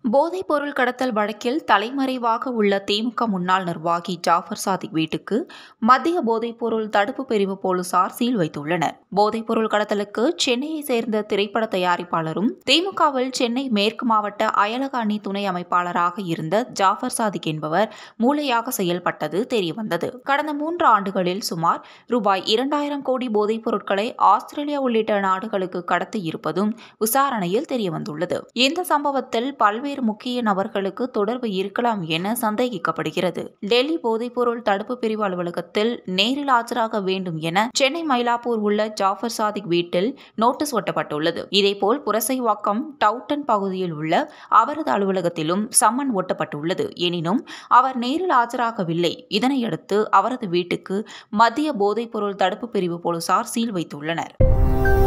போதைப்பொருள் கடத்தல் வழக்கில் தலைமறைவாக உள்ள திமுக முன்னாள் நிர்வாகி ஜாஃபர் சாதிக் வீட்டுக்கு மத்திய போதைப்பொருள் தடுப்பு பிரிவு போலீசார் சீல் வைத்துள்ளனர். போதைப்பொருள் கடத்தலுக்கு சென்னையை சேர்ந்த திரைப்பட தயாரிப்பாளரும் திமுகவில் சென்னை மேற்கு மாவட்ட அயலக அணி துணை அமைப்பாளராக இருந்த ஜாஃபர் சாதிக் என்பவர் மூளையாக செயல்பட்டது தெரியவந்தது. கடந்த 3 ஆண்டுகளில் சுமார் ரூபாய் 2000 கோடி போதைப் பொருட்களை ஆஸ்திரேலியா உள்ளிட்ட நாடுகளுக்கு கடத்தி இருப்பதும் விசாரணையில் தெரியவந்துள்ளது. இந்த சம்பவத்தில் பல்வேறு முக்கிய நபர்களுக்கு தொடர்பு இருக்கலாம் என சந்தேகிக்கப்படுகிறது. டெல்லி போதைப்பொருள் தடுப்பு பிரிவு அலுவலகத்தில் நேரில் ஆஜராக வேண்டும் என சென்னை மயிலாப்பூர் உள்ள ஜாஃபர் சாதிக் வீட்டில் நோட்டீஸ் ஒட்டப்பட்டுள்ளது. இதேபோல் புரசைவாக்கம் டவுட்டன் பகுதியில் உள்ள அவரது அலுவலகத்திலும் சம்மன் ஒட்டப்பட்டுள்ளது. எனினும் அவர் நேரில் ஆஜராகவில்லை. இதனையடுத்து அவரது வீட்டுக்கு மத்திய போதைப்பொருள் தடுப்பு பிரிவு போலீசார் சீல் வைத்துள்ளனர்.